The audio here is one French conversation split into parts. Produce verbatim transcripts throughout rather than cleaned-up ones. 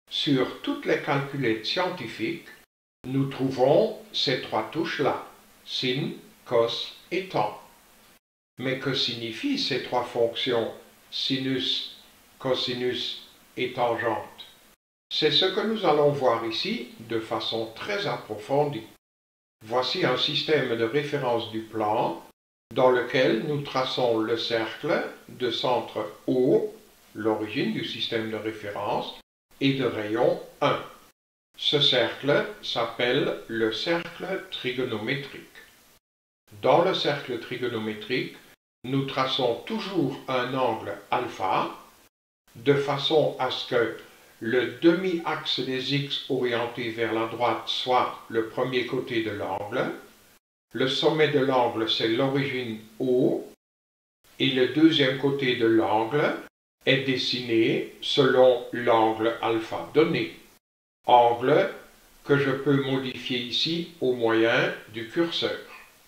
Sur toutes les calculettes scientifiques, nous trouvons ces trois touches-là, sin, cos et tan. Mais que signifient ces trois fonctions, sinus, cosinus et tangente? C'est ce que nous allons voir ici de façon très approfondie. Voici un système de référence du plan dans lequel nous traçons le cercle de centre O, l'origine du système de référence, et de rayon un. Ce cercle s'appelle le cercle trigonométrique. Dans le cercle trigonométrique, nous traçons toujours un angle alpha, de façon à ce que le demi-axe des x orienté vers la droite soit le premier côté de l'angle, le sommet de l'angle c'est l'origine O, et le deuxième côté de l'angle est dessiné selon l'angle alpha donné, angle que je peux modifier ici au moyen du curseur.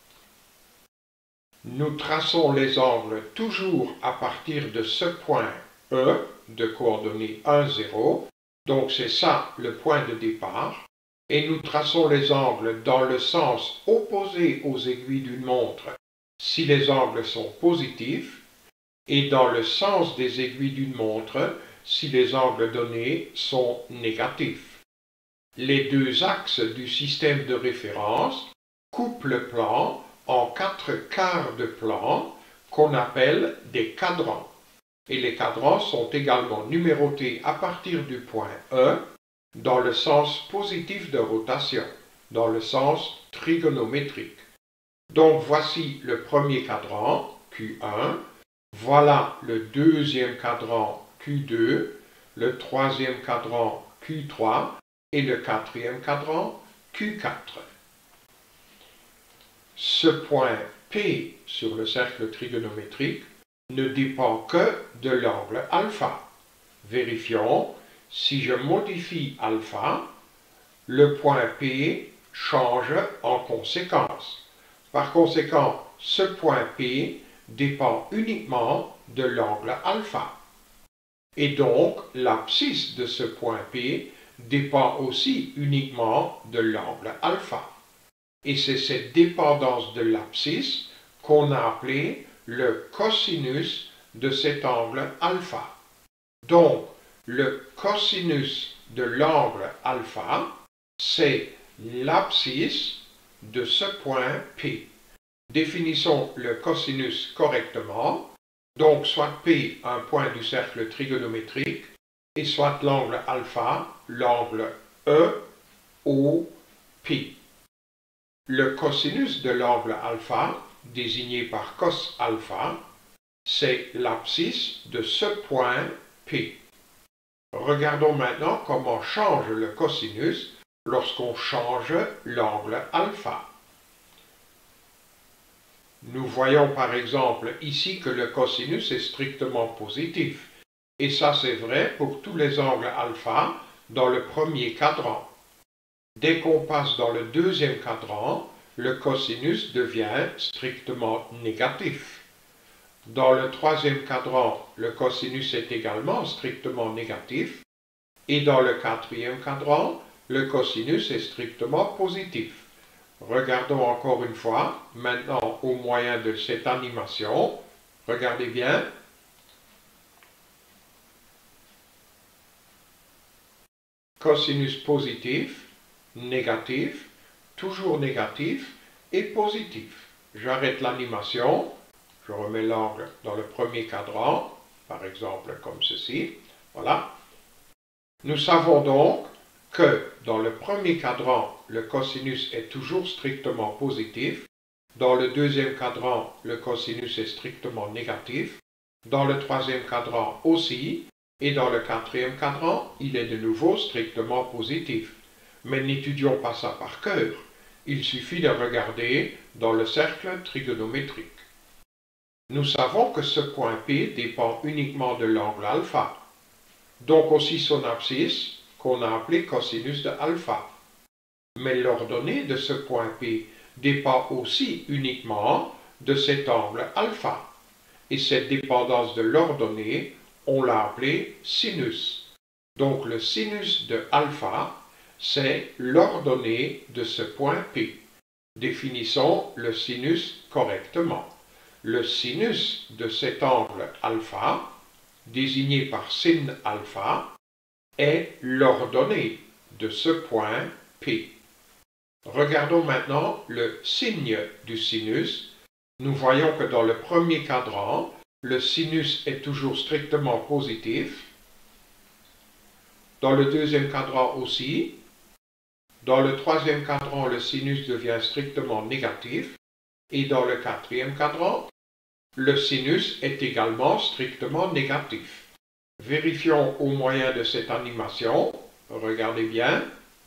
Nous traçons les angles toujours à partir de ce point E, de coordonnées un, zéro, donc c'est ça le point de départ, et nous traçons les angles dans le sens opposé aux aiguilles d'une montre si les angles sont positifs, et dans le sens des aiguilles d'une montre si les angles donnés sont négatifs. Les deux axes du système de référence coupent le plan en quatre quarts de plan qu'on appelle des cadrans. Et les cadrans sont également numérotés à partir du point E dans le sens positif de rotation, dans le sens trigonométrique. Donc voici le premier cadran, Q un, voilà le deuxième cadran, Q deux, le troisième cadran, Q trois, et le quatrième cadran, Q quatre. Ce point P sur le cercle trigonométrique ne dépend que de l'angle alpha. Vérifions, si je modifie alpha, le point P change en conséquence. Par conséquent, ce point P dépend uniquement de l'angle alpha. Et donc, l'abscisse de ce point P dépend aussi uniquement de l'angle alpha. Et c'est cette dépendance de l'abscisse qu'on a appelé le cosinus de cet angle alpha. Donc, le cosinus de l'angle alpha, c'est l'abscisse de ce point P. Définissons le cosinus correctement. Donc, soit P, un point du cercle trigonométrique, et soit l'angle alpha, l'angle E O P. Le cosinus de l'angle alpha, désigné par cos alpha, c'est l'abscisse de ce point P. Regardons maintenant comment change le cosinus lorsqu'on change l'angle alpha. Nous voyons par exemple ici que le cosinus est strictement positif. Et ça c'est vrai pour tous les angles alpha dans le premier cadran. Dès qu'on passe dans le deuxième cadran, le cosinus devient strictement négatif. Dans le troisième cadran, le cosinus est également strictement négatif. Et dans le quatrième cadran, le cosinus est strictement positif. Regardons encore une fois, maintenant au moyen de cette animation. Regardez bien. Cosinus positif, négatif, toujours négatif et positif. J'arrête l'animation, je remets l'angle dans le premier cadran, par exemple comme ceci. Voilà. Nous savons donc que dans le premier cadran, le cosinus est toujours strictement positif, dans le deuxième cadran, le cosinus est strictement négatif, dans le troisième cadran aussi, et dans le quatrième cadran, il est de nouveau strictement positif. Mais n'étudions pas ça par cœur, il suffit de regarder dans le cercle trigonométrique. Nous savons que ce point P dépend uniquement de l'angle alpha, donc aussi son abscisse, qu'on a appelé cosinus de alpha. Mais l'ordonnée de ce point P dépend aussi uniquement de cet angle alpha. Et cette dépendance de l'ordonnée, on l'a appelée sinus. Donc le sinus de alpha, c'est l'ordonnée de ce point P. Définissons le sinus correctement. Le sinus de cet angle alpha, désigné par sin alpha, est l'ordonnée de ce point P. Regardons maintenant le signe du sinus. Nous voyons que dans le premier cadran, le sinus est toujours strictement positif. Dans le deuxième cadran aussi. Dans le troisième cadran, le sinus devient strictement négatif. Et dans le quatrième cadran, le sinus est également strictement négatif. Vérifions au moyen de cette animation. Regardez bien.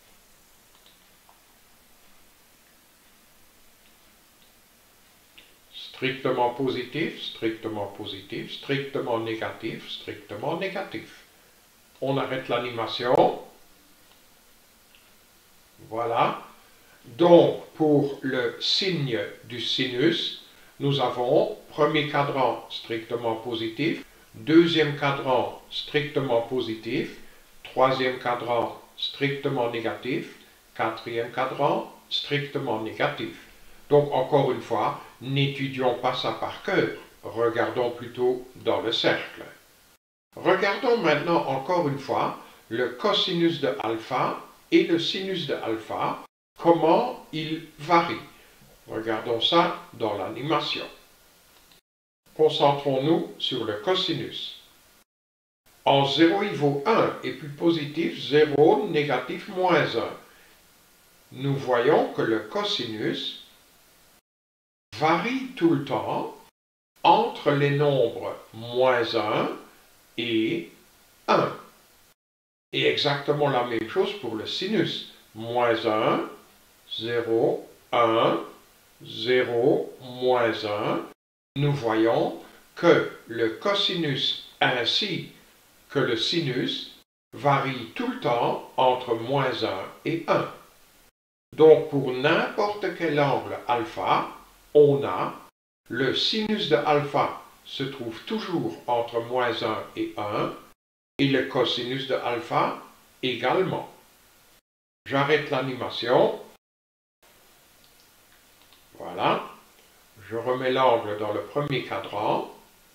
Strictement positif, strictement positif, strictement négatif, strictement négatif. On arrête l'animation. Voilà. Donc, pour le signe du sinus, nous avons premier cadran strictement positif, deuxième cadran strictement positif, troisième cadran strictement négatif, quatrième cadran strictement négatif. Donc, encore une fois, n'étudions pas ça par cœur, regardons plutôt dans le cercle. Regardons maintenant encore une fois le cosinus de alpha et le sinus de alpha, comment ils varient. Regardons ça dans l'animation. Concentrons-nous sur le cosinus. En zéro, il vaut un, et puis positif, zéro, négatif, moins un. Nous voyons que le cosinus varie tout le temps entre les nombres moins un et un. Et exactement la même chose pour le sinus. Moins un, zéro, un, zéro, moins un. Nous voyons que le cosinus ainsi que le sinus varie tout le temps entre moins un et un. Donc pour n'importe quel angle alpha, on a le sinus de alpha se trouve toujours entre moins un et un, et le cosinus de alpha également. J'arrête l'animation. Voilà. Je remets l'angle dans le premier cadran.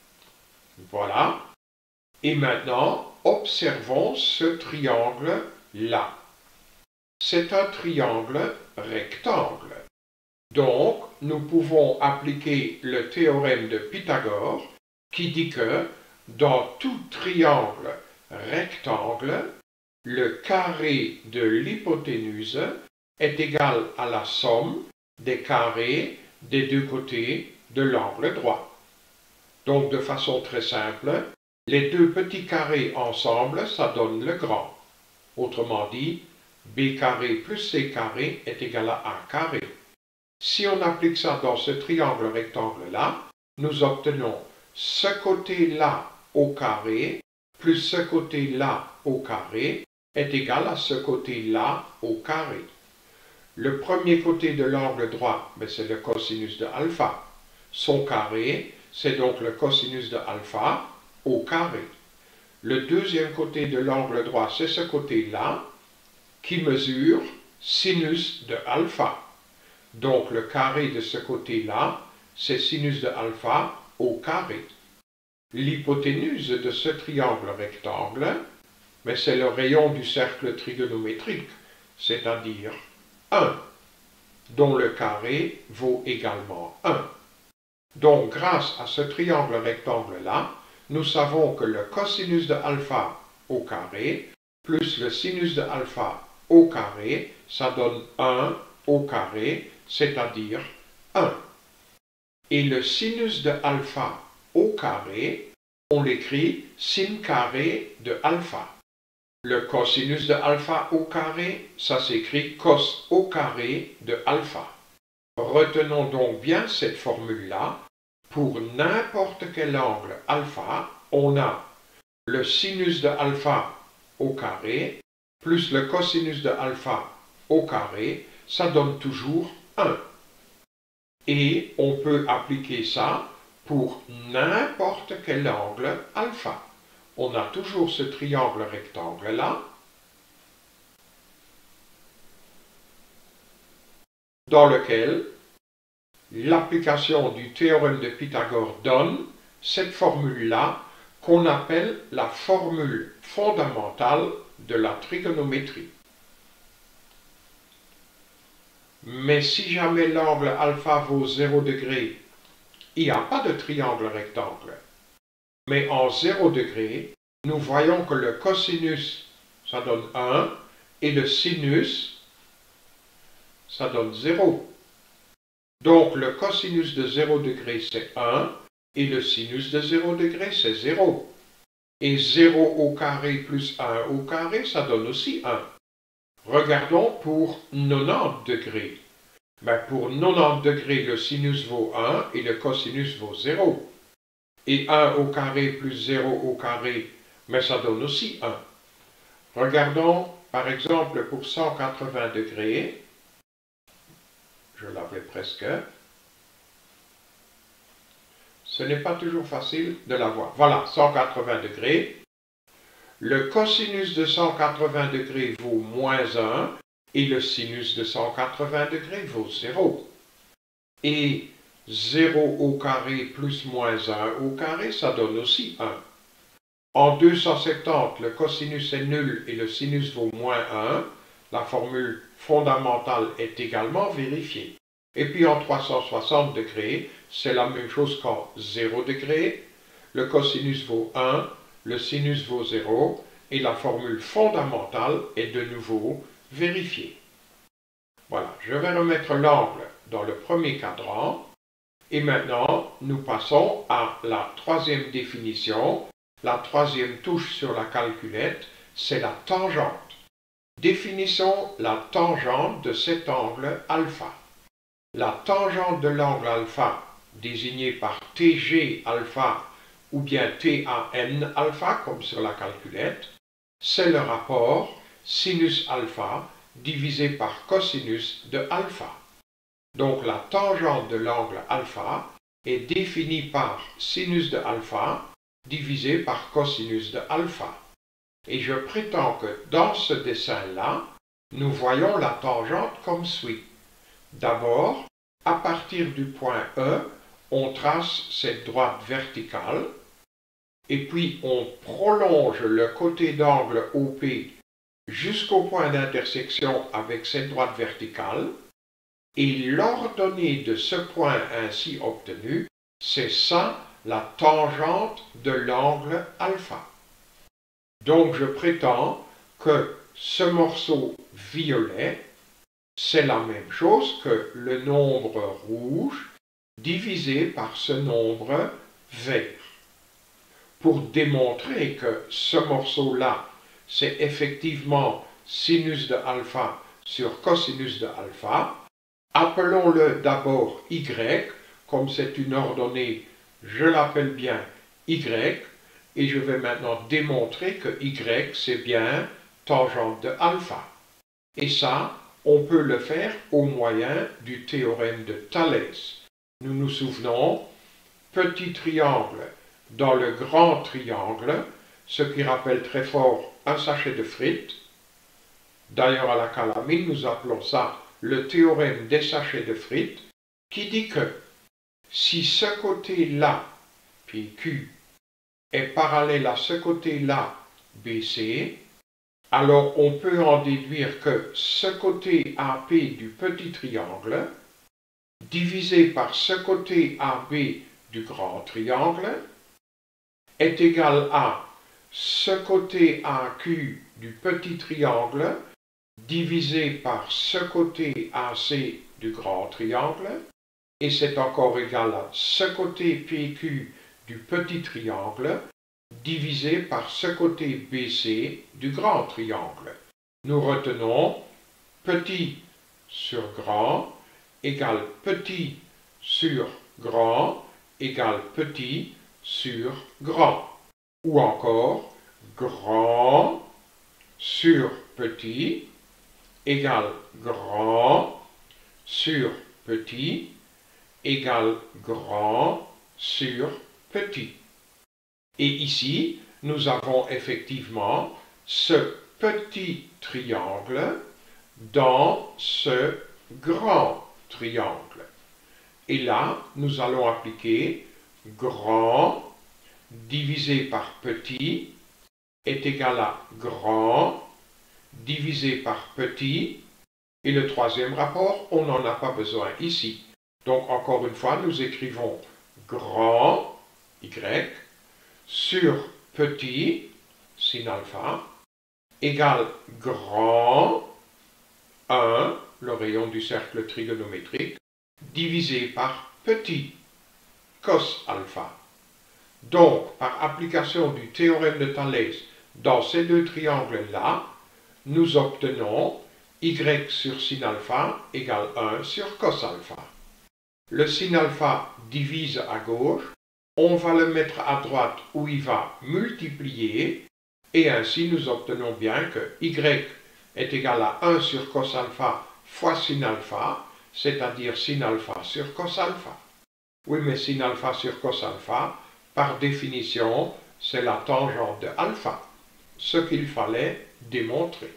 Voilà. Et maintenant, observons ce triangle-là. C'est un triangle rectangle. Donc, nous pouvons appliquer le théorème de Pythagore qui dit que dans tout triangle rectangle, le carré de l'hypoténuse est égal à la somme des carrés des deux côtés de l'angle droit. Donc, de façon très simple, les deux petits carrés ensemble, ça donne le grand. Autrement dit, b carré plus c carré est égal à a carré. Si on applique ça dans ce triangle rectangle-là, nous obtenons ce côté-là au carré plus ce côté-là au carré est égal à ce côté-là au carré. Le premier côté de l'angle droit, ben c'est le cosinus de alpha. Son carré, c'est donc le cosinus de alpha au carré. Le deuxième côté de l'angle droit, c'est ce côté-là qui mesure sinus de alpha. Donc le carré de ce côté-là, c'est sinus de alpha au carré. L'hypoténuse de ce triangle rectangle, mais c'est le rayon du cercle trigonométrique, c'est-à-dire un, dont le carré vaut également un. Donc grâce à ce triangle rectangle-là, nous savons que le cosinus de alpha au carré plus le sinus de alpha au carré, ça donne un au carré, c'est-à-dire un. Et le sinus de alpha au carré, on l'écrit sin carré de alpha. Le cosinus de alpha au carré, ça s'écrit cos au carré de alpha. Retenons donc bien cette formule-là. Pour n'importe quel angle alpha, on a le sinus de alpha au carré plus le cosinus de alpha au carré, ça donne toujours un. Et on peut appliquer ça pour n'importe quel angle alpha. on a toujours ce triangle rectangle-là, dans lequel l'application du théorème de Pythagore donne cette formule-là qu'on appelle la formule fondamentale de la trigonométrie. Mais si jamais l'angle alpha vaut zéro degré, il n'y a pas de triangle rectangle. Mais en zéro degré, nous voyons que le cosinus, ça donne un, et le sinus, ça donne zéro. Donc le cosinus de zéro degré, c'est un, et le sinus de zéro degré, c'est zéro. Et zéro au carré plus un au carré, ça donne aussi un. Regardons pour quatre-vingt-dix degrés. Ben pour quatre-vingt-dix degrés, le sinus vaut un et le cosinus vaut zéro. Et un au carré plus zéro au carré, mais ça donne aussi un. Regardons par exemple pour cent quatre-vingts degrés. Je l'avais presque. Ce n'est pas toujours facile de l'avoir. Voilà, cent quatre-vingts degrés. Le cosinus de cent quatre-vingts degrés vaut moins un et le sinus de cent quatre-vingts degrés vaut zéro. Et zéro au carré plus moins un au carré, ça donne aussi un. En deux cent soixante-dix, le cosinus est nul et le sinus vaut moins un. La formule fondamentale est également vérifiée. Et puis en trois cent soixante degrés, c'est la même chose qu'en zéro degré. Le cosinus vaut un, le sinus vaut zéro, et la formule fondamentale est de nouveau vérifiée. Voilà, je vais remettre l'angle dans le premier cadran. Et maintenant, nous passons à la troisième définition. La troisième touche sur la calculette, c'est la tangente. Définissons la tangente de cet angle alpha. La tangente de l'angle alpha, désignée par T G alpha ou bien T A N alpha, comme sur la calculette, c'est le rapport sinus alpha divisé par cosinus de alpha. Donc la tangente de l'angle alpha est définie par sinus de alpha divisé par cosinus de alpha. Et je prétends que dans ce dessin-là, nous voyons la tangente comme suit. D'abord, à partir du point E, on trace cette droite verticale, et puis on prolonge le côté d'angle O P jusqu'au point d'intersection avec cette droite verticale, et l'ordonnée de ce point ainsi obtenu, c'est ça la tangente de l'angle alpha. Donc je prétends que ce morceau violet, c'est la même chose que le nombre rouge divisé par ce nombre vert. Pour démontrer que ce morceau-là, c'est effectivement sinus de alpha sur cosinus de alpha, appelons-le d'abord y, comme c'est une ordonnée, je l'appelle bien y, et je vais maintenant démontrer que y, c'est bien tangente de alpha. Et ça, on peut le faire au moyen du théorème de Thalès. Nous nous souvenons, petit triangle dans le grand triangle, ce qui rappelle très fort un sachet de frites. D'ailleurs, à la calamine, nous appelons ça le théorème des sachets de frites, qui dit que si ce côté-là, P Q, est parallèle à ce côté-là, B C, alors on peut en déduire que ce côté A P du petit triangle, divisé par ce côté A B du grand triangle, est égal à ce côté A Q du petit triangle, divisé par ce côté A C du grand triangle, et c'est encore égal à ce côté P Q du petit triangle, divisé par ce côté B C du grand triangle. Nous retenons petit sur grand égale petit sur grand égale petit sur grand. Ou encore grand sur petit égale grand sur petit égale grand sur petit. Et ici, nous avons effectivement ce petit triangle dans ce grand triangle. Et là, nous allons appliquer grand divisé par petit est égal à grand divisé par petit. Et le troisième rapport, on n'en a pas besoin ici. Donc, encore une fois, nous écrivons grand, y, sur petit, sin alpha, égale grand, un, le rayon du cercle trigonométrique, divisé par petit, cos alpha. Donc, par application du théorème de Thalès dans ces deux triangles-là, nous obtenons y sur sin alpha égale un sur cos alpha. Le sin alpha divise à gauche, on va le mettre à droite où il va multiplier, et ainsi nous obtenons bien que y est égal à un sur cos alpha fois sin alpha, c'est-à-dire sin alpha sur cos alpha. Oui, mais sin alpha sur cos alpha, par définition, c'est la tangente de alpha, ce qu'il fallait démontrer.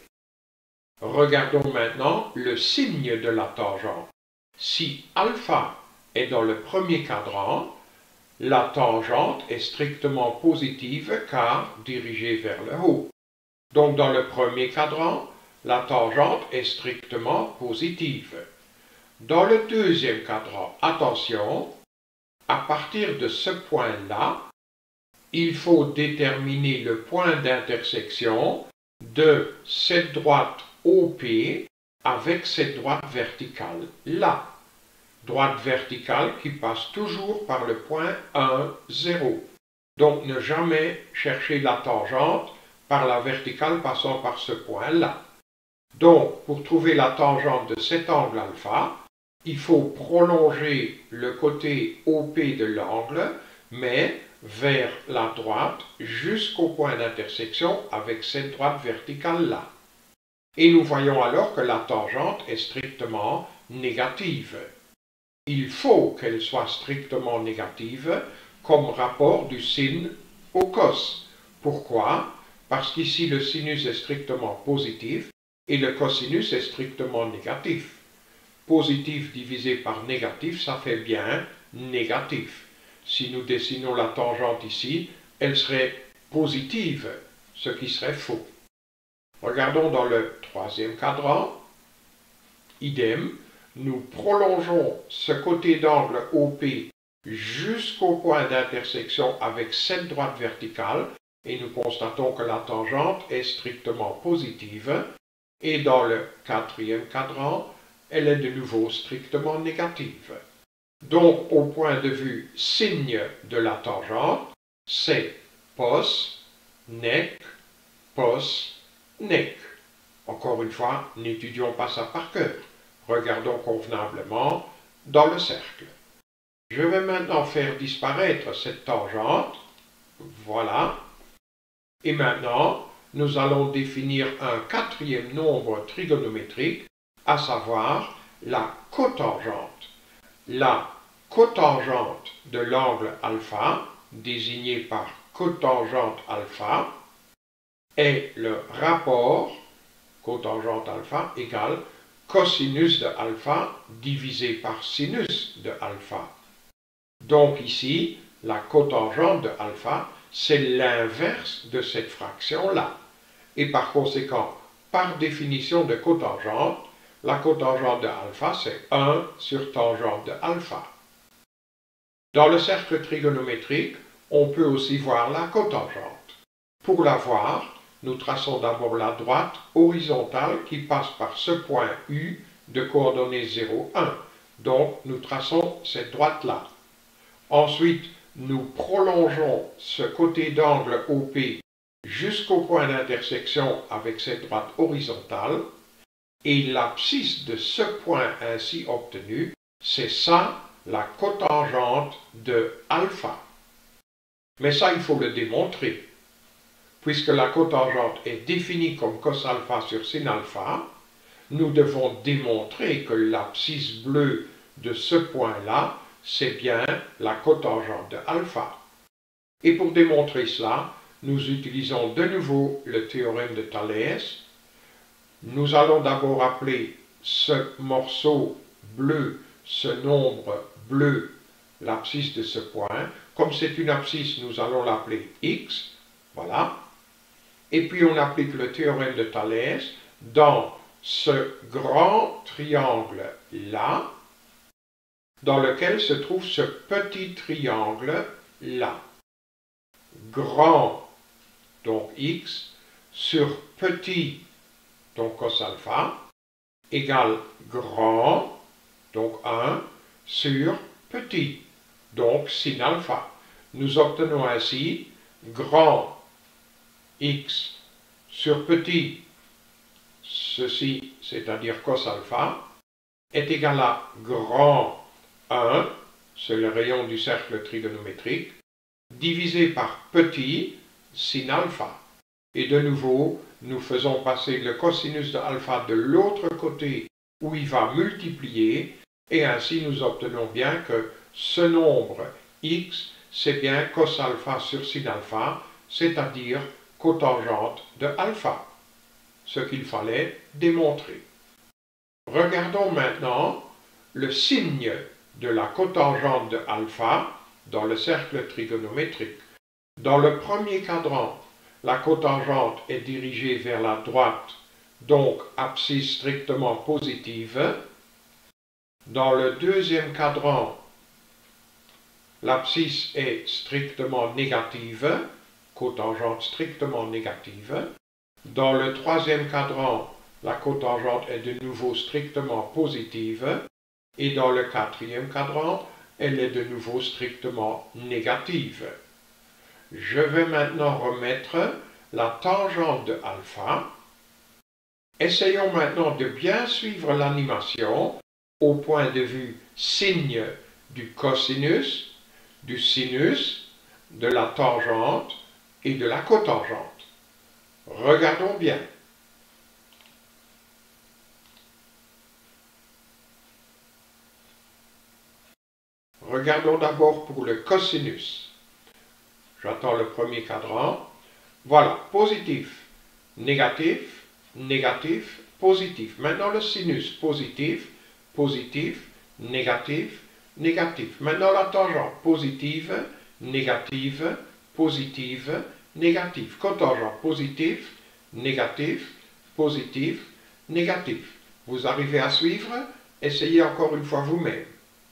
Regardons maintenant le signe de la tangente. Si alpha est dans le premier cadran, la tangente est strictement positive car dirigée vers le haut. Donc dans le premier cadran, la tangente est strictement positive. Dans le deuxième cadran, attention, à partir de ce point-là, il faut déterminer le point d'intersection de cette droite O P avec cette droite verticale, là. Droite verticale qui passe toujours par le point un, zéro. Donc ne jamais chercher la tangente par la verticale passant par ce point-là. Donc pour trouver la tangente de cet angle alpha, il faut prolonger le côté O P de l'angle, mais vers la droite jusqu'au point d'intersection avec cette droite verticale-là. Et nous voyons alors que la tangente est strictement négative. Il faut qu'elle soit strictement négative comme rapport du sin au cos. Pourquoi? Parce qu'ici le sinus est strictement positif et le cosinus est strictement négatif. Positif divisé par négatif, ça fait bien négatif. Si nous dessinons la tangente ici, elle serait positive, ce qui serait faux. Regardons dans le troisième cadran. Idem, nous prolongeons ce côté d'angle O P jusqu'au point d'intersection avec cette droite verticale et nous constatons que la tangente est strictement positive. Et dans le quatrième cadran, elle est de nouveau strictement négative. Donc, au point de vue signe de la tangente, c'est pos, nec, pos, nec. Encore une fois, n'étudions pas ça par cœur. Regardons convenablement dans le cercle. Je vais maintenant faire disparaître cette tangente. Voilà. Et maintenant, nous allons définir un quatrième nombre trigonométrique, à savoir la cotangente. La cotangente de l'angle alpha, désignée par cotangente alpha, est le rapport cotangente alpha égale cosinus de alpha divisé par sinus de alpha. Donc ici, la cotangente de alpha, c'est l'inverse de cette fraction-là. Et par conséquent, par définition de cotangente, la cotangente de alpha, c'est un sur tangente de alpha. Dans le cercle trigonométrique, on peut aussi voir la cotangente. Pour la voir, nous traçons d'abord la droite horizontale qui passe par ce point U de coordonnées zéro, un. Donc, nous traçons cette droite-là. Ensuite, nous prolongeons ce côté d'angle O P jusqu'au point d'intersection avec cette droite horizontale. Et l'abscisse de ce point ainsi obtenu, c'est ça la cotangente de alpha. Mais ça, il faut le démontrer. Puisque la cotangente est définie comme cos alpha sur sin alpha, nous devons démontrer que l'abscisse bleue de ce point-là, c'est bien la cotangente de alpha. Et pour démontrer cela, nous utilisons de nouveau le théorème de Thalès. Nous allons d'abord appeler ce morceau bleu, ce nombre bleu, l'abscisse de ce point. Comme c'est une abscisse, nous allons l'appeler x. Voilà. Et puis on applique le théorème de Thalès dans ce grand triangle-là, dans lequel se trouve ce petit triangle-là. Grand, donc x, sur petit, donc cos alpha, égale grand, donc un, sur petit, donc sin alpha. Nous obtenons ainsi grand x sur petit, ceci, c'est-à-dire cos alpha, est égal à grand un, c'est le rayon du cercle trigonométrique, divisé par petit sin alpha. Et de nouveau, nous faisons passer le cosinus de alpha de l'autre côté où il va multiplier, et ainsi nous obtenons bien que ce nombre x, c'est bien cos alpha sur sin alpha, c'est-à-dire cotangente de alpha, ce qu'il fallait démontrer. Regardons maintenant le signe de la cotangente de alpha dans le cercle trigonométrique. Dans le premier cadran, la cotangente est dirigée vers la droite, donc abscisse strictement positive. Dans le deuxième cadran, l'abscisse est strictement négative, cotangente strictement négative. Dans le troisième cadran, la cotangente est de nouveau strictement positive. Et dans le quatrième cadran, elle est de nouveau strictement négative. Je vais maintenant remettre la tangente de alpha. Essayons maintenant de bien suivre l'animation au point de vue signe du cosinus, du sinus, de la tangente et de la cotangente. Regardons bien. Regardons d'abord pour le cosinus. J'attends le premier cadran. Voilà, positif, négatif, négatif, positif. Maintenant le sinus, positif, positif, négatif, négatif. Maintenant la tangente, positive, négative, positive, négative. Cotangente, positif, négatif, positif, négatif. Vous arrivez à suivre? Essayez encore une fois vous-même.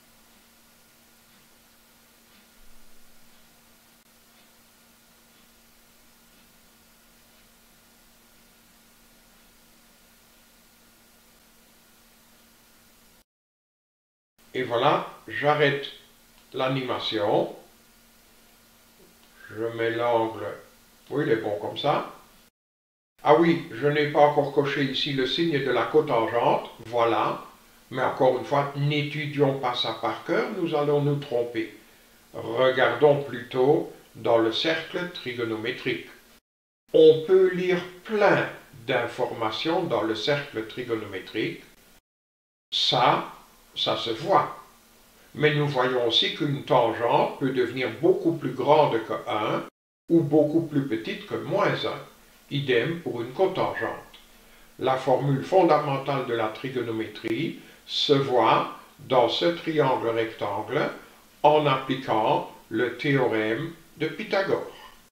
Et voilà, j'arrête l'animation. Je mets l'angle. Oui, il est bon comme ça. Ah oui, je n'ai pas encore coché ici le signe de la cotangente. Voilà. Mais encore une fois, n'étudions pas ça par cœur, nous allons nous tromper. Regardons plutôt dans le cercle trigonométrique. On peut lire plein d'informations dans le cercle trigonométrique. Ça, ça se voit. Mais nous voyons aussi qu'une tangente peut devenir beaucoup plus grande que un ou beaucoup plus petite que moins un. Idem pour une cotangente. La formule fondamentale de la trigonométrie se voit dans ce triangle rectangle en appliquant le théorème de Pythagore.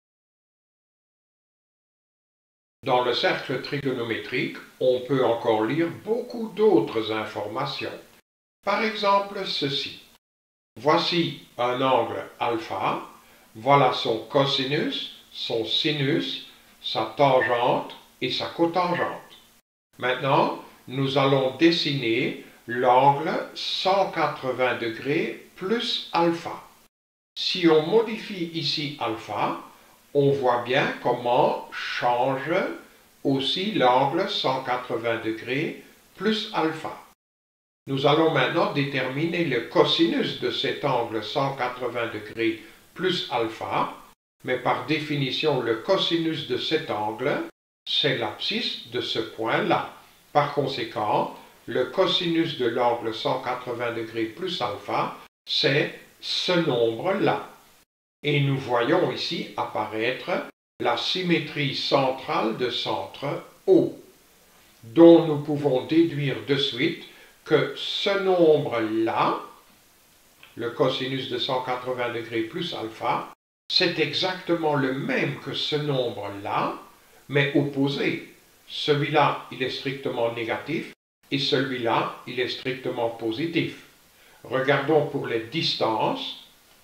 Dans le cercle trigonométrique, on peut encore lire beaucoup d'autres informations. Par exemple, ceci. Voici un angle alpha, voilà son cosinus, son sinus, sa tangente et sa cotangente. Maintenant, nous allons dessiner l'angle cent quatre-vingts degrés plus alpha. Si on modifie ici alpha, on voit bien comment change aussi l'angle cent quatre-vingts degrés plus alpha. Nous allons maintenant déterminer le cosinus de cet angle cent quatre-vingts degrés plus alpha, mais par définition le cosinus de cet angle, c'est l'abscisse de ce point-là. Par conséquent, le cosinus de l'angle cent quatre-vingts degrés plus alpha, c'est ce nombre-là. Et nous voyons ici apparaître la symétrie centrale de centre O, dont nous pouvons déduire de suite que ce nombre-là, le cosinus de cent quatre-vingts degrés plus alpha, c'est exactement le même que ce nombre-là, mais opposé. Celui-là, il est strictement négatif, et celui-là, il est strictement positif. Regardons pour les distances.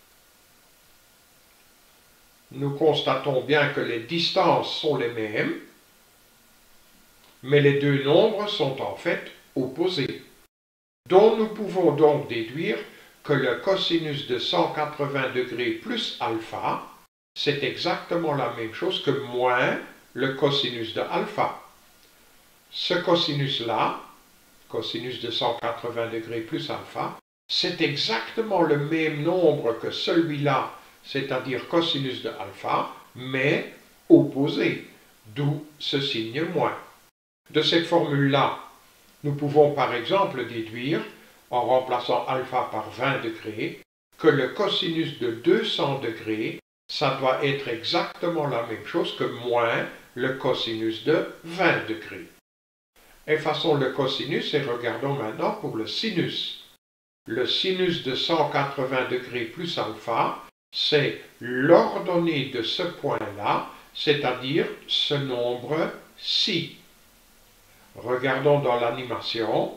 Nous constatons bien que les distances sont les mêmes, mais les deux nombres sont en fait opposés. Donc nous pouvons donc déduire que le cosinus de cent quatre-vingts degrés plus alpha, c'est exactement la même chose que moins le cosinus de alpha. Ce cosinus-là, cosinus de cent quatre-vingts degrés plus alpha, c'est exactement le même nombre que celui-là, c'est-à-dire cosinus de alpha, mais opposé, d'où ce signe moins. De cette formule-là, nous pouvons par exemple déduire, en remplaçant alpha par vingt degrés, que le cosinus de deux cents degrés, ça doit être exactement la même chose que moins le cosinus de vingt degrés. Effaçons le cosinus et regardons maintenant pour le sinus. Le sinus de cent quatre-vingts degrés plus alpha, c'est l'ordonnée de ce point-là, c'est-à-dire ce nombre-ci. Regardons dans l'animation.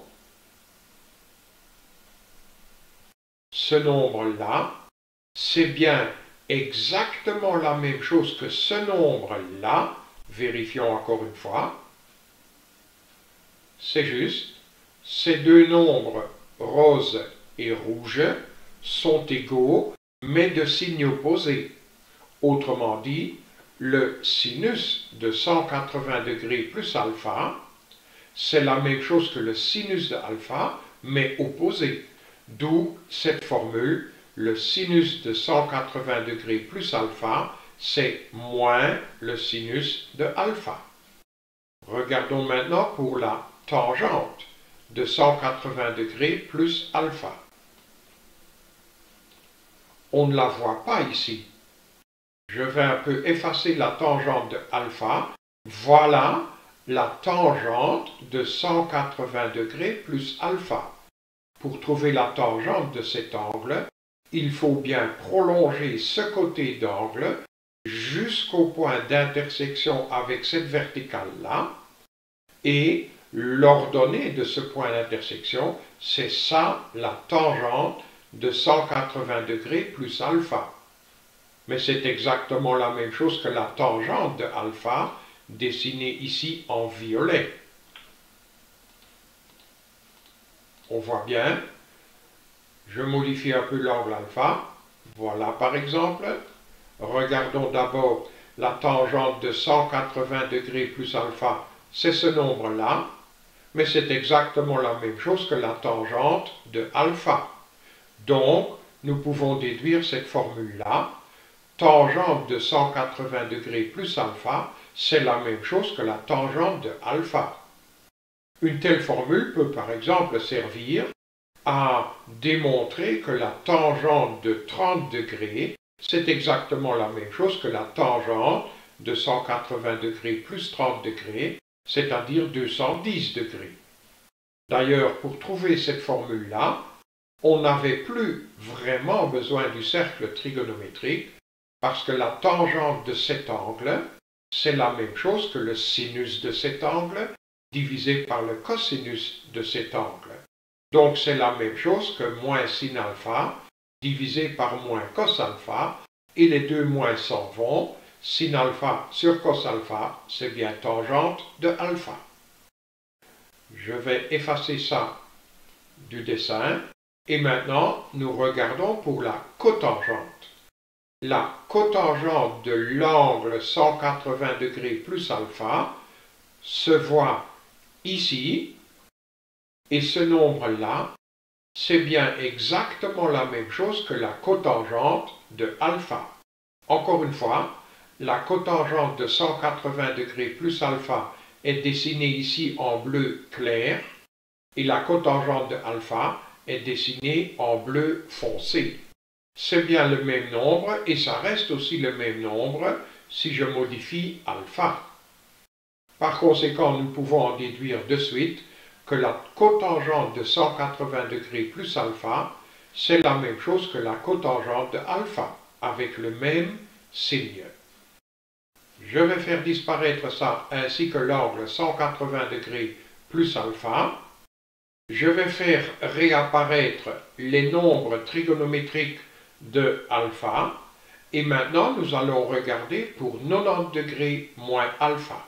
Ce nombre-là, c'est bien exactement la même chose que ce nombre-là. Vérifions encore une fois. C'est juste. Ces deux nombres, rose et rouge, sont égaux, mais de signes opposés. Autrement dit, le sinus de cent quatre-vingts degrés plus alpha, c'est la même chose que le sinus de alpha, mais opposé. D'où cette formule, le sinus de cent quatre-vingts degrés plus alpha, c'est moins le sinus de alpha. Regardons maintenant pour la tangente de cent quatre-vingts degrés plus alpha. On ne la voit pas ici. Je vais un peu effacer la tangente de alpha. Voilà la tangente de cent quatre-vingts degrés plus alpha. Pour trouver la tangente de cet angle, il faut bien prolonger ce côté d'angle jusqu'au point d'intersection avec cette verticale-là, et l'ordonnée de ce point d'intersection, c'est ça la tangente de cent quatre-vingts degrés plus alpha. Mais c'est exactement la même chose que la tangente de alpha, dessinée ici en violet. On voit bien. Je modifie un peu l'angle alpha. Voilà par exemple. Regardons d'abord la tangente de cent quatre-vingts degrés plus alpha. C'est ce nombre-là. Mais c'est exactement la même chose que la tangente de alpha. Donc, nous pouvons déduire cette formule-là. Tangente de cent quatre-vingts degrés plus alpha, c'est la même chose que la tangente de alpha. Une telle formule peut par exemple servir à démontrer que la tangente de trente degrés, c'est exactement la même chose que la tangente de cent quatre-vingts degrés plus trente degrés, c'est-à-dire deux cent dix degrés. D'ailleurs, pour trouver cette formule-là, on n'avait plus vraiment besoin du cercle trigonométrique, parce que la tangente de cet angle, c'est la même chose que le sinus de cet angle divisé par le cosinus de cet angle. Donc c'est la même chose que moins sin alpha divisé par moins cos alpha, et les deux moins s'en vont. Sin alpha sur cos alpha, c'est bien tangente de alpha. Je vais effacer ça du dessin, et maintenant nous regardons pour la cotangente. La cotangente de l'angle cent quatre-vingts degrés plus alpha se voit ici, et ce nombre-là, c'est bien exactement la même chose que la cotangente de alpha. Encore une fois, la cotangente de cent quatre-vingts degrés plus alpha est dessinée ici en bleu clair, et la cotangente de alpha est dessinée en bleu foncé. C'est bien le même nombre, et ça reste aussi le même nombre si je modifie alpha. Par conséquent, nous pouvons en déduire de suite que la cotangente de cent quatre-vingts degrés plus alpha, c'est la même chose que la cotangente de alpha, avec le même signe. Je vais faire disparaître ça ainsi que l'angle cent quatre-vingts degrés plus alpha. Je vais faire réapparaître les nombres trigonométriques de alpha. Et maintenant, nous allons regarder pour quatre-vingt-dix degrés moins alpha.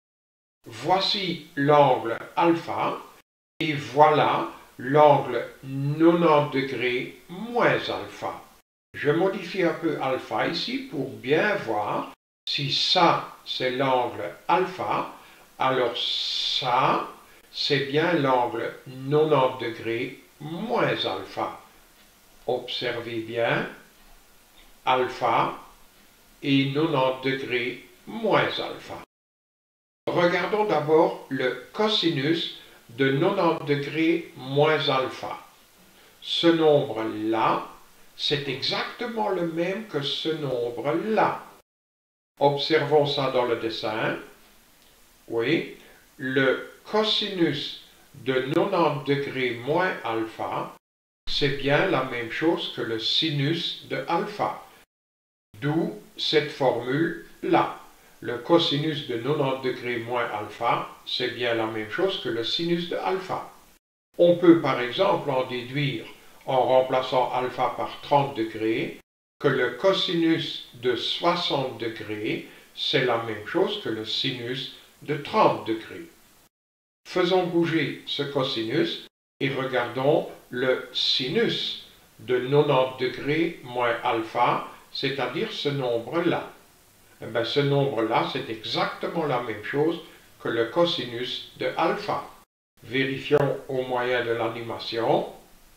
Voici l'angle alpha et voilà l'angle quatre-vingt-dix degrés moins alpha. Je modifie un peu alpha ici pour bien voir. Si ça, c'est l'angle alpha, alors ça, c'est bien l'angle quatre-vingt-dix degrés moins alpha. Observez bien, alpha et quatre-vingt-dix degrés moins alpha. Regardons d'abord le cosinus de quatre-vingt-dix degrés moins alpha. Ce nombre-là, c'est exactement le même que ce nombre-là. Observons ça dans le dessin. Oui, le cosinus de quatre-vingt-dix degrés moins alpha, c'est bien la même chose que le sinus de alpha. D'où cette formule-là. Le cosinus de quatre-vingt-dix degrés moins alpha, c'est bien la même chose que le sinus de alpha. On peut par exemple en déduire, en remplaçant alpha par trente degrés, que le cosinus de soixante degrés, c'est la même chose que le sinus de trente degrés. Faisons bouger ce cosinus et regardons le sinus de quatre-vingt-dix degrés moins alpha, c'est-à-dire ce nombre-là. Eh bien, ce nombre-là, c'est exactement la même chose que le cosinus de alpha. Vérifions au moyen de l'animation.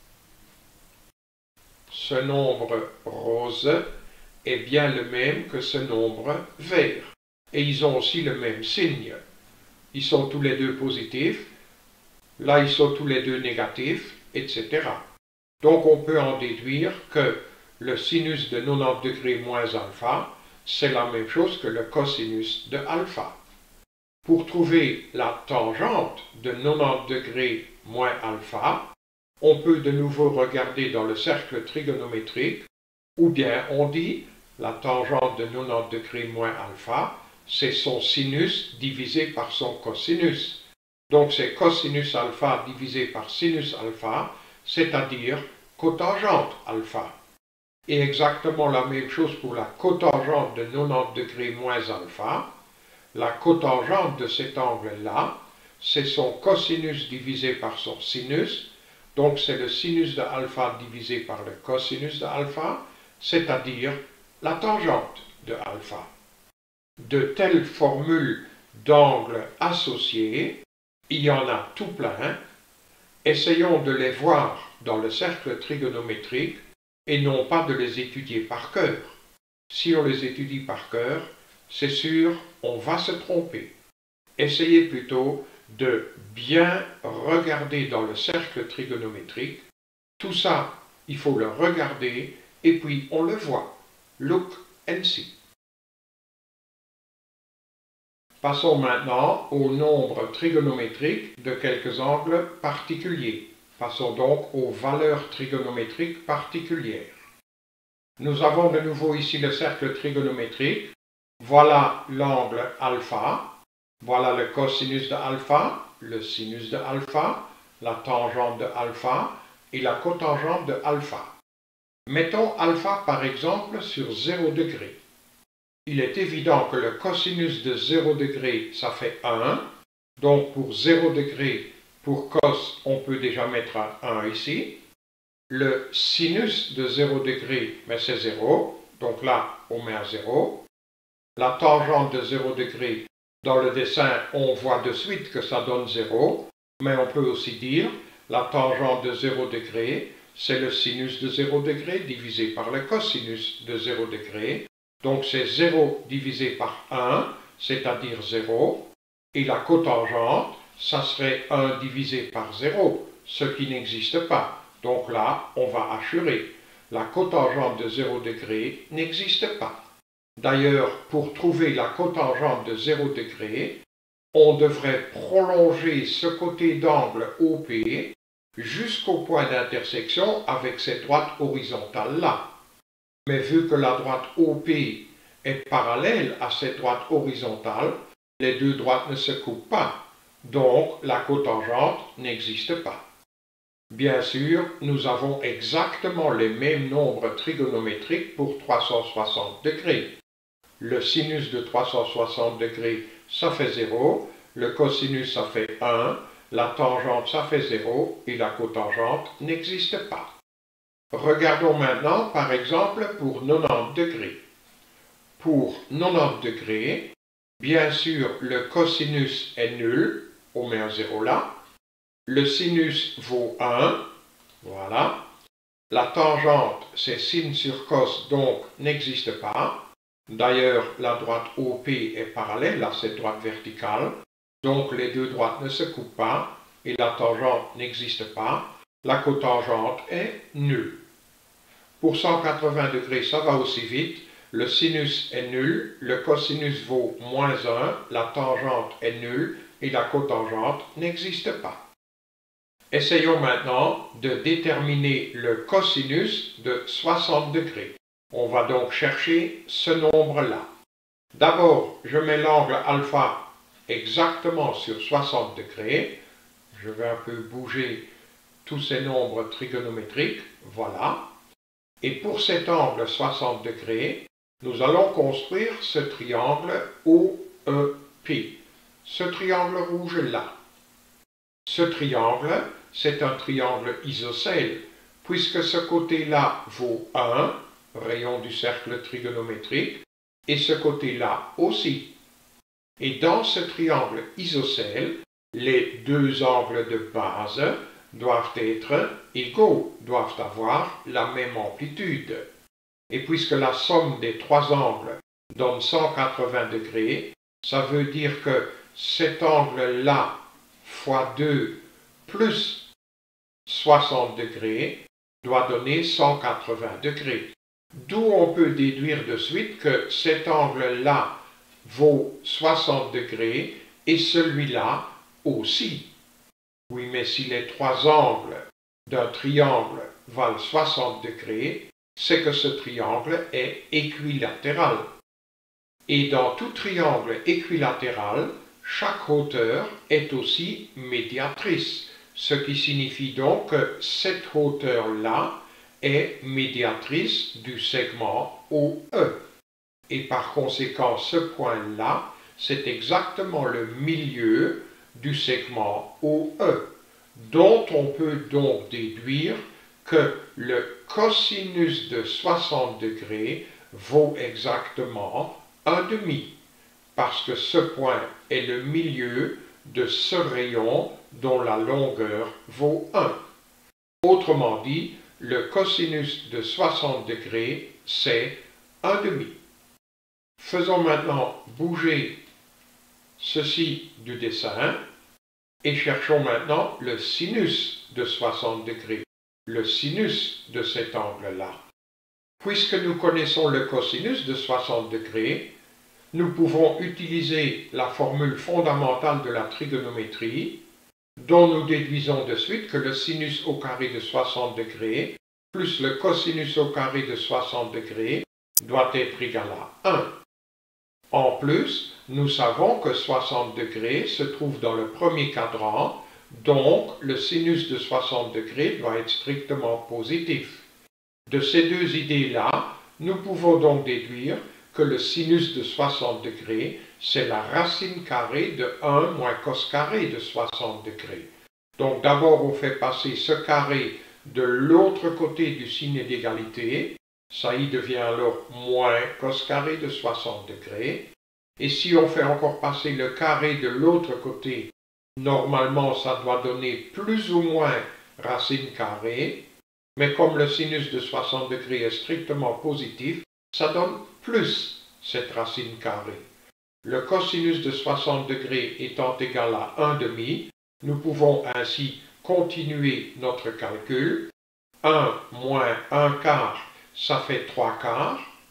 Ce nombre rose est bien le même que ce nombre vert. Et ils ont aussi le même signe. Ils sont tous les deux positifs. Là, ils sont tous les deux négatifs, et cetera. Donc, on peut en déduire que le sinus de quatre-vingt-dix degrés moins alpha, c'est la même chose que le cosinus de alpha. Pour trouver la tangente de quatre-vingt-dix degrés moins alpha, on peut de nouveau regarder dans le cercle trigonométrique, ou bien on dit la tangente de quatre-vingt-dix degrés moins alpha, c'est son sinus divisé par son cosinus. Donc c'est cosinus alpha divisé par sinus alpha, c'est-à-dire cotangente alpha. Et exactement la même chose pour la cotangente de quatre-vingt-dix degrés moins alpha. La cotangente de cet angle-là, c'est son cosinus divisé par son sinus. Donc c'est le sinus de alpha divisé par le cosinus de alpha, c'est-à-dire la tangente de alpha. De telles formules d'angles associés, il y en a tout plein. Essayons de les voir dans le cercle trigonométrique et non pas de les étudier par cœur. Si on les étudie par cœur, c'est sûr, on va se tromper. Essayez plutôt de bien regarder dans le cercle trigonométrique. Tout ça, il faut le regarder et puis on le voit. Look and see. Passons maintenant au nombre trigonométrique de quelques angles particuliers. Passons donc aux valeurs trigonométriques particulières. Nous avons de nouveau ici le cercle trigonométrique. Voilà l'angle alpha. Voilà le cosinus de alpha, le sinus de alpha, la tangente de alpha et la cotangente de alpha. Mettons alpha par exemple sur zéro degré. Il est évident que le cosinus de zéro degré, ça fait un. Donc pour zéro degré, pour cos, on peut déjà mettre un un ici. Le sinus de zéro degré, mais c'est zéro. Donc là, on met un zéro. La tangente de zéro degré, dans le dessin, on voit de suite que ça donne zéro. Mais on peut aussi dire, la tangente de zéro degré, c'est le sinus de zéro degré divisé par le cosinus de zéro degré. Donc c'est zéro divisé par un, c'est-à-dire zéro. Et la cotangente, ça serait un divisé par zéro, ce qui n'existe pas. Donc là, on va assurer. La cotangente de zéro degré n'existe pas. D'ailleurs, pour trouver la cotangente de zéro degré, on devrait prolonger ce côté d'angle O P jusqu'au point d'intersection avec cette droite horizontale-là. Mais vu que la droite O P est parallèle à cette droite horizontale, les deux droites ne se coupent pas, donc la cotangente n'existe pas. Bien sûr, nous avons exactement les mêmes nombres trigonométriques pour trois cent soixante degrés. Le sinus de trois cent soixante degrés, ça fait zéro, le cosinus, ça fait un, la tangente, ça fait zéro, et la cotangente n'existe pas. Regardons maintenant, par exemple, pour quatre-vingt-dix degrés. Pour quatre-vingt-dix degrés, bien sûr, le cosinus est nul, on met un zéro là. Le sinus vaut un, voilà. La tangente, c'est sin sur cos, donc n'existe pas. D'ailleurs, la droite O P est parallèle à cette droite verticale, donc les deux droites ne se coupent pas, et la tangente n'existe pas. La cotangente est nulle. Pour cent quatre-vingts degrés, ça va aussi vite. Le sinus est nul, le cosinus vaut moins un, la tangente est nulle, et la cotangente n'existe pas. Essayons maintenant de déterminer le cosinus de soixante degrés. On va donc chercher ce nombre-là. D'abord, je mets l'angle alpha exactement sur soixante degrés. Je vais un peu bouger tous ces nombres trigonométriques. Voilà. Et pour cet angle soixante degrés, nous allons construire ce triangle O E P. Ce triangle rouge-là. Ce triangle, c'est un triangle isocèle, puisque ce côté-là vaut un, rayon du cercle trigonométrique, et ce côté-là aussi. Et dans ce triangle isocèle, les deux angles de base doivent être égaux, doivent avoir la même amplitude. Et puisque la somme des trois angles donne cent quatre-vingts degrés, ça veut dire que cet angle-là fois deux plus soixante degrés doit donner cent quatre-vingts degrés. D'où on peut déduire de suite que cet angle-là vaut soixante degrés et celui-là aussi. Oui, mais si les trois angles d'un triangle valent soixante degrés, c'est que ce triangle est équilatéral. Et dans tout triangle équilatéral, chaque hauteur est aussi médiatrice, ce qui signifie donc que cette hauteur-là est médiatrice du segment O E. Et par conséquent, ce point-là, c'est exactement le milieu du segment O E, dont on peut donc déduire que le cosinus de soixante degrés vaut exactement un demi, parce que ce point est le milieu de ce rayon dont la longueur vaut un. Autrement dit, le cosinus de soixante degrés, c'est un demi. Faisons maintenant bouger ceci du dessin et cherchons maintenant le sinus de soixante degrés, le sinus de cet angle-là. Puisque nous connaissons le cosinus de soixante degrés, nous pouvons utiliser la formule fondamentale de la trigonométrie, dont nous déduisons de suite que le sinus au carré de soixante degrés plus le cosinus au carré de soixante degrés doit être égal à un. En plus, nous savons que soixante degrés se trouve dans le premier quadrant, donc le sinus de soixante degrés doit être strictement positif. De ces deux idées-là, nous pouvons donc déduire que le sinus de soixante degrés, c'est la racine carrée de un moins cos carré de soixante degrés. Donc d'abord, on fait passer ce carré de l'autre côté du signe d'égalité. Ça y devient alors moins cos carré de soixante degrés. Et si on fait encore passer le carré de l'autre côté, normalement, ça doit donner plus ou moins racine carrée. Mais comme le sinus de soixante degrés est strictement positif, ça donne plus cette racine carrée. Le cosinus de soixante degrés étant égal à un demi, nous pouvons ainsi continuer notre calcul. un moins un quart, ça fait trois quarts.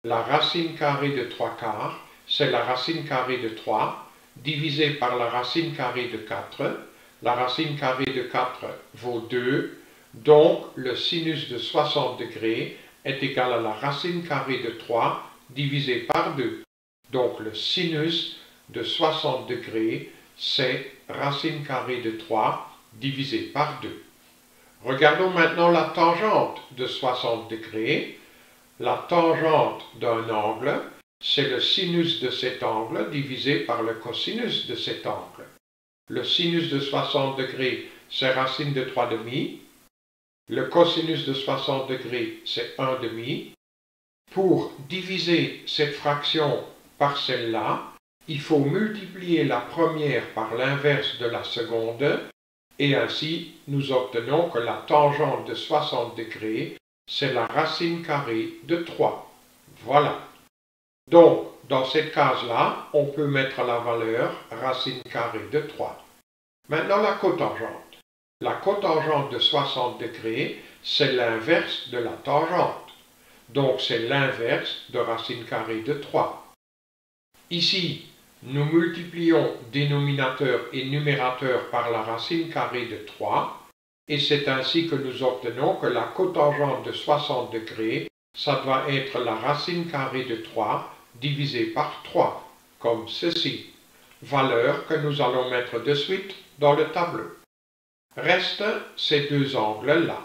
La racine carrée de trois quarts, c'est la racine carrée de trois, divisé par la racine carrée de quatre. La racine carrée de quatre vaut deux, donc le sinus de soixante degrés est égal à la racine carrée de trois divisé par deux. Donc le sinus de soixante degrés, c'est racine carrée de trois divisé par deux. Regardons maintenant la tangente de soixante degrés. La tangente d'un angle, c'est le sinus de cet angle divisé par le cosinus de cet angle. Le sinus de soixante degrés, c'est racine de trois demi. Le cosinus de soixante degrés, c'est un demi. Pour diviser cette fraction par celle-là, il faut multiplier la première par l'inverse de la seconde, et ainsi nous obtenons que la tangente de soixante degrés, c'est la racine carrée de trois. Voilà. Donc, dans cette case-là, on peut mettre la valeur racine carrée de trois. Maintenant, la cotangente. La cotangente de soixante degrés, c'est l'inverse de la tangente. Donc, c'est l'inverse de racine carrée de trois. Ici, nous multiplions dénominateur et numérateur par la racine carrée de trois, et c'est ainsi que nous obtenons que la cotangente de soixante degrés, ça doit être la racine carrée de trois divisé par trois, comme ceci. Valeur que nous allons mettre de suite dans le tableau. Restent ces deux angles-là.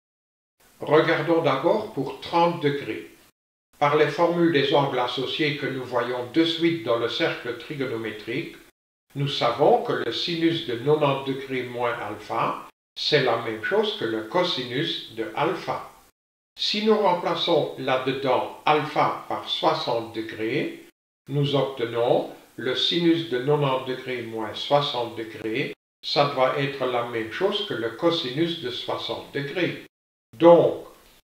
Regardons d'abord pour trente degrés. Par les formules des angles associés que nous voyons de suite dans le cercle trigonométrique, nous savons que le sinus de quatre-vingt-dix degrés moins alpha, c'est la même chose que le cosinus de alpha. Si nous remplaçons là-dedans alpha par soixante degrés, nous obtenons le sinus de quatre-vingt-dix degrés moins soixante degrés, ça doit être la même chose que le cosinus de soixante degrés. Donc,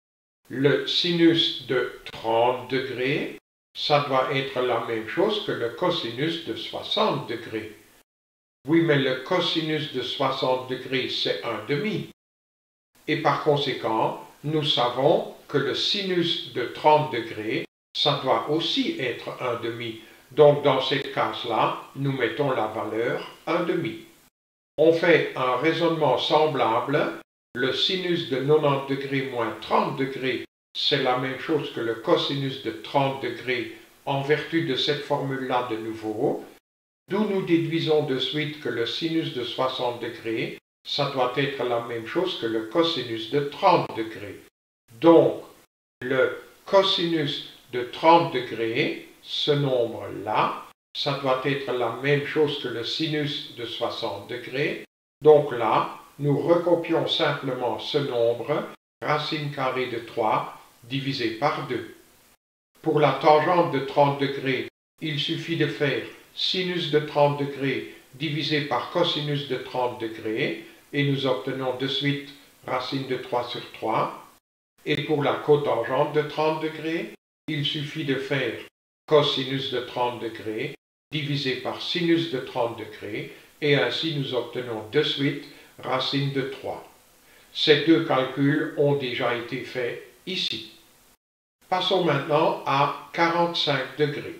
le sinus de trente degrés, ça doit être la même chose que le cosinus de soixante degrés. Oui, mais le cosinus de soixante degrés, c'est un demi. Et par conséquent, nous savons que le sinus de trente degrés, ça doit aussi être un demi. Donc, dans cette case-là, nous mettons la valeur un demi. On fait un raisonnement semblable. Le sinus de quatre-vingt-dix degrés moins trente degrés, c'est la même chose que le cosinus de trente degrés en vertu de cette formule-là de nouveau, d'où nous déduisons de suite que le sinus de soixante degrés, ça doit être la même chose que le cosinus de trente degrés. Donc, le cosinus de trente degrés, ce nombre-là, ça doit être la même chose que le sinus de soixante degrés. Donc là, nous recopions simplement ce nombre, racine carrée de trois, divisé par deux. Pour la tangente de trente degrés, il suffit de faire sinus de trente degrés divisé par cosinus de trente degrés, et nous obtenons de suite racine de trois sur trois. Et pour la cotangente de trente degrés, il suffit de faire cosinus de trente degrés divisé par sinus de trente degrés, et ainsi nous obtenons de suite racine de trois. Ces deux calculs ont déjà été faits ici. Passons maintenant à quarante-cinq degrés.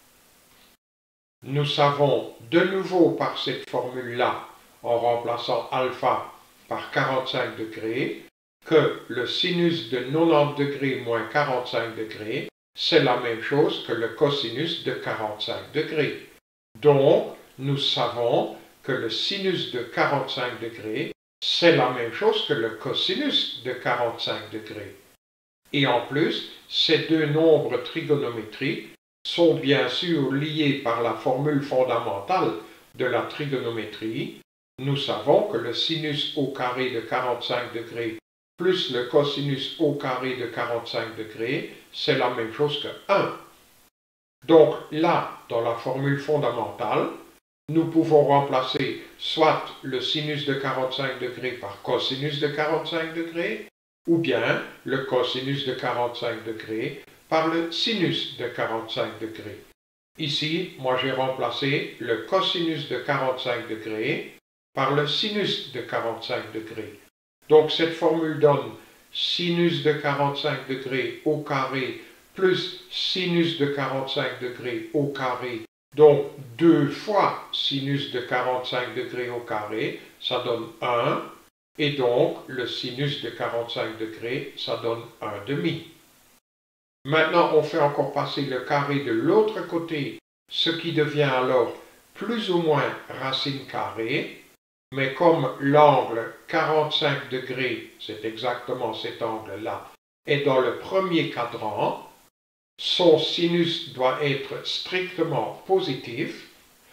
Nous savons de nouveau par cette formule-là, en remplaçant alpha par quarante-cinq degrés, que le sinus de quatre-vingt-dix degrés moins quarante-cinq degrés, c'est la même chose que le cosinus de quarante-cinq degrés. Donc, nous savons que le sinus de quarante-cinq degrés, c'est la même chose que le cosinus de quarante-cinq degrés. Et en plus, ces deux nombres trigonométriques sont bien sûr liés par la formule fondamentale de la trigonométrie. Nous savons que le sinus au carré de quarante-cinq degrés plus le cosinus au carré de quarante-cinq degrés, c'est la même chose que un. Donc là, dans la formule fondamentale, nous pouvons remplacer soit le sinus de quarante-cinq degrés par cosinus de quarante-cinq degrés, ou bien le cosinus de quarante-cinq degrés par le sinus de quarante-cinq degrés. Ici, moi j'ai remplacé le cosinus de quarante-cinq degrés par le sinus de quarante-cinq degrés. Donc cette formule donne sinus de quarante-cinq degrés au carré plus sinus de quarante-cinq degrés au carré, donc deux fois sinus de quarante-cinq degrés au carré, ça donne un, et donc le sinus de quarante-cinq degrés, ça donne un demi. Maintenant, on fait encore passer le carré de l'autre côté, ce qui devient alors plus ou moins racine carrée, mais comme l'angle quarante-cinq degrés, c'est exactement cet angle-là, est dans le premier cadran, son sinus doit être strictement positif,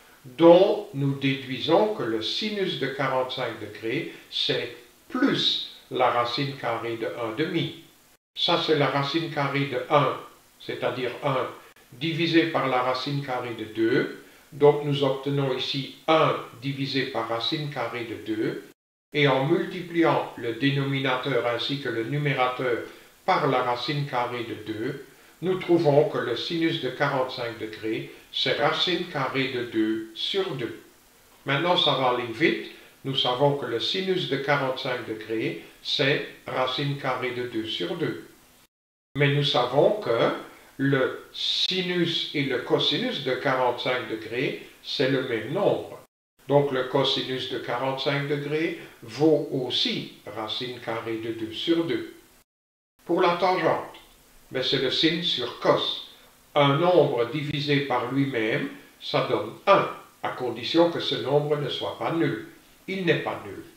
dont nous déduisons que le sinus de quarante-cinq degrés, c'est plus la racine carrée de un demi. Ça, c'est la racine carrée de un, c'est-à-dire un divisé par la racine carrée de deux. Donc nous obtenons ici un divisé par racine carrée de deux. Et en multipliant le dénominateur ainsi que le numérateur par la racine carrée de deux, nous trouvons que le sinus de quarante-cinq degrés, c'est racine carrée de deux sur deux. Maintenant, ça va aller vite. Nous savons que le sinus de quarante-cinq degrés, c'est racine carrée de deux sur deux. Mais nous savons que le sinus et le cosinus de quarante-cinq degrés, c'est le même nombre. Donc le cosinus de quarante-cinq degrés vaut aussi racine carrée de deux sur deux. Pour la tangente, mais c'est le sin sur cos. Un nombre divisé par lui-même, ça donne un, à condition que ce nombre ne soit pas nul. Il n'est pas nul.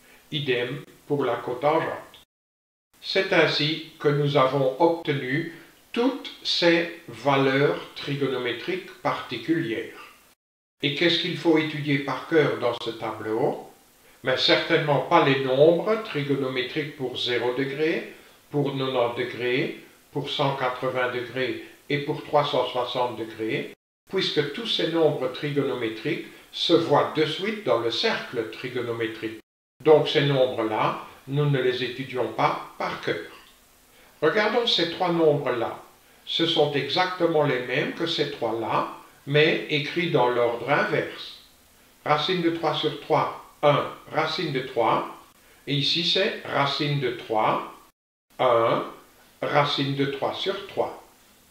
Idem pour la cotangente. C'est ainsi que nous avons obtenu toutes ces valeurs trigonométriques particulières. Et qu'est-ce qu'il faut étudier par cœur dans ce tableau? Mais certainement pas les nombres trigonométriques pour zéro degré, pour quatre-vingt-dix degrés, pour cent quatre-vingts degrés et pour trois cent soixante degrés, puisque tous ces nombres trigonométriques se voient de suite dans le cercle trigonométrique. Donc ces nombres-là, nous ne les étudions pas par cœur. Regardons ces trois nombres-là. Ce sont exactement les mêmes que ces trois-là, mais écrits dans l'ordre inverse. Racine de trois sur trois, un, racine de trois, et ici c'est racine de trois, un, racine de trois sur trois.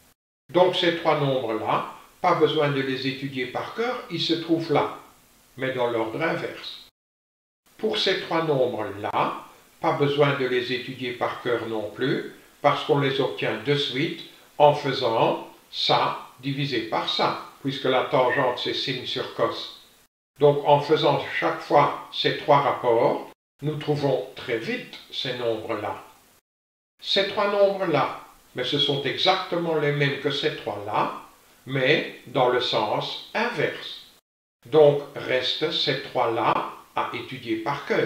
Donc ces trois nombres-là, pas besoin de les étudier par cœur, ils se trouvent là, mais dans l'ordre inverse. Pour ces trois nombres-là, pas besoin de les étudier par cœur non plus, parce qu'on les obtient de suite en faisant ça divisé par ça, puisque la tangente c'est sin sur cos. Donc en faisant chaque fois ces trois rapports, nous trouvons très vite ces nombres-là. Ces trois nombres-là, mais ce sont exactement les mêmes que ces trois-là, mais dans le sens inverse. Donc restent ces trois-là à étudier par cœur.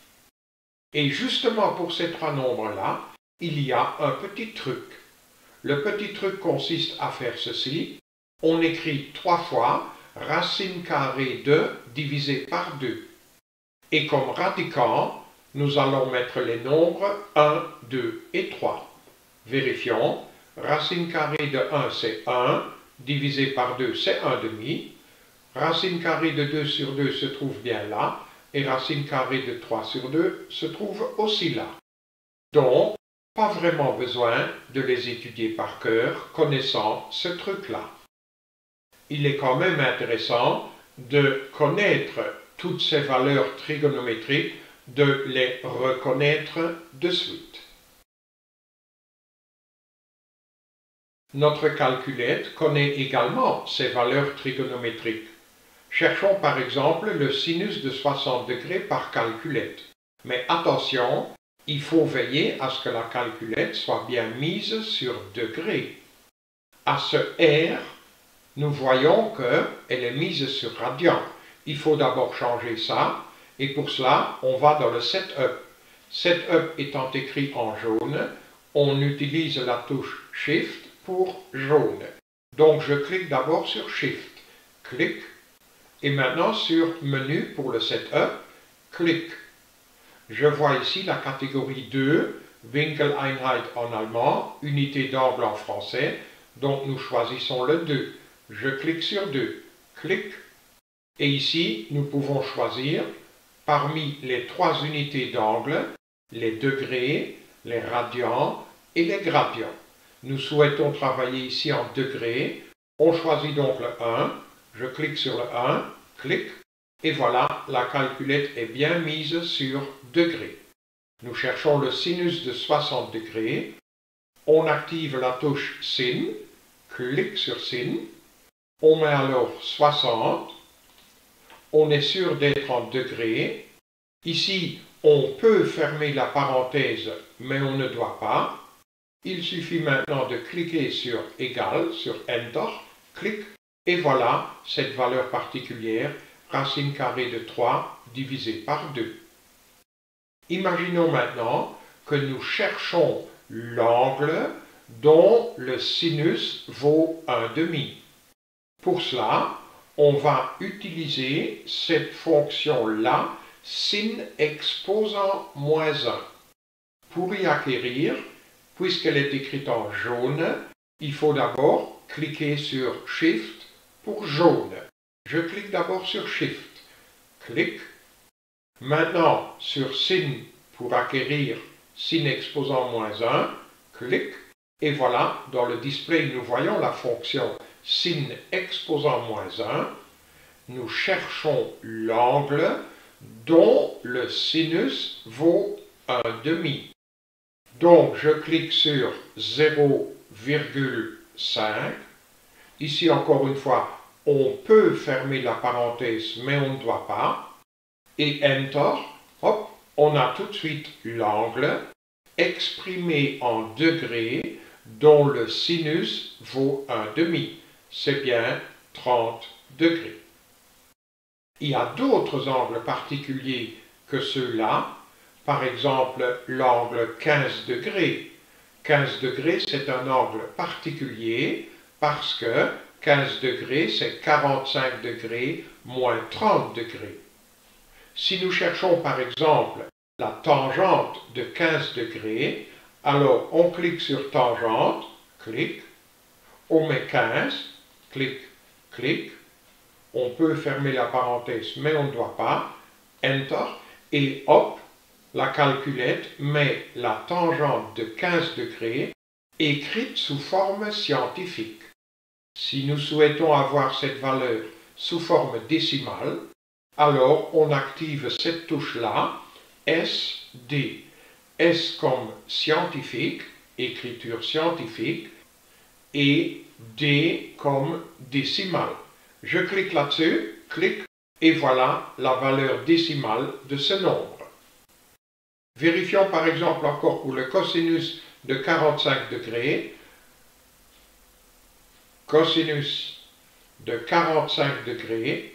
Et justement pour ces trois nombres-là, il y a un petit truc. Le petit truc consiste à faire ceci. On écrit trois fois racine carrée de divisé par deux. Et comme radicand, nous allons mettre les nombres un, deux et trois. Vérifions. Racine carrée de un, c'est un. Divisé par deux, c'est un demi. Racine carrée de deux sur deux se trouve bien là. Et racine carrée de trois sur deux se trouve aussi là. Donc, pas vraiment besoin de les étudier par cœur, connaissant ce truc-là. Il est quand même intéressant de connaître toutes ces valeurs trigonométriques, de les reconnaître de suite. Notre calculette connaît également ces valeurs trigonométriques. Cherchons par exemple le sinus de soixante degrés par calculette. Mais attention, il faut veiller à ce que la calculette soit bien mise sur degrés. À ce R, nous voyons qu'elle est mise sur radian. Il faut d'abord changer ça, et pour cela, on va dans le setup. Setup étant écrit en jaune, on utilise la touche Shift pour jaune. Donc je clique d'abord sur Shift, clic, et maintenant sur Menu pour le setup, clic. Je vois ici la catégorie deux, Winkeleinheit en allemand, unité d'angle en français, donc nous choisissons le deux. Je clique sur deux, clic, et ici nous pouvons choisir parmi les trois unités d'angle, les degrés, les radians et les gradients. Nous souhaitons travailler ici en degrés. On choisit donc le un. Je clique sur le un, clic, et voilà, la calculette est bien mise sur degrés. Nous cherchons le sinus de soixante degrés. On active la touche sin, clique sur sin. On met alors soixante. On est sûr d'être en degrés. Ici, on peut fermer la parenthèse, mais on ne doit pas. Il suffit maintenant de cliquer sur égal, sur Enter, clic, et voilà cette valeur particulière, racine carrée de trois divisé par deux. Imaginons maintenant que nous cherchons l'angle dont le sinus vaut un demi. Pour cela, on va utiliser cette fonction-là, sin exposant moins un. Pour y acquérir, puisqu'elle est écrite en jaune, il faut d'abord cliquer sur Shift pour jaune. Je clique d'abord sur Shift. Clic. Maintenant sur sin pour acquérir sin exposant moins un. Clic. Et voilà, dans le display, nous voyons la fonction sin exposant moins un. Nous cherchons l'angle dont le sinus vaut un demi. Donc, je clique sur zéro virgule cinq. Ici, encore une fois, on peut fermer la parenthèse, mais on ne doit pas. Et Enter, hop, on a tout de suite l'angle exprimé en degrés dont le sinus vaut un demi. C'est bien trente degrés. Il y a d'autres angles particuliers que ceux-là. Par exemple, l'angle quinze degrés. quinze degrés, c'est un angle particulier parce que quinze degrés, c'est quarante-cinq degrés moins trente degrés. Si nous cherchons par exemple la tangente de quinze degrés, alors on clique sur tangente, clic, on met quinze, clic, clic, on peut fermer la parenthèse mais on ne doit pas, Enter, et hop, la calculette met la tangente de quinze degrés écrite sous forme scientifique. Si nous souhaitons avoir cette valeur sous forme décimale, alors on active cette touche-là, S D. S comme scientifique, écriture scientifique, et D comme décimale. Je clique là-dessus, clique, et voilà la valeur décimale de ce nombre. Vérifions par exemple encore pour le cosinus de quarante-cinq degrés. Cosinus de quarante-cinq degrés.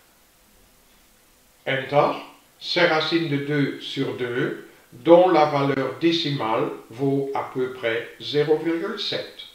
Enter. C'est racine de deux sur deux, dont la valeur décimale vaut à peu près zéro virgule sept.